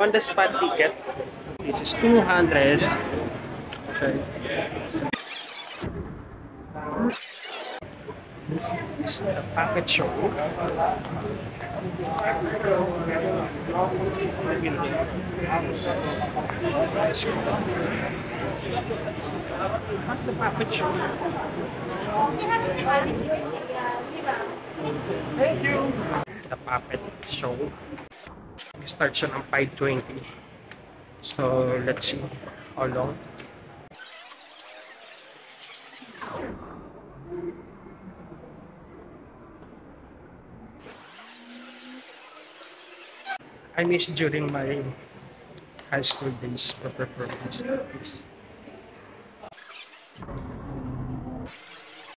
on the spot ticket. This is 200. Okay. This is the package show. Let's go. The puppet show. Thank you. The puppet show. Start siya ng 5:20. So, let's see how long. I miss during my high school days for performance.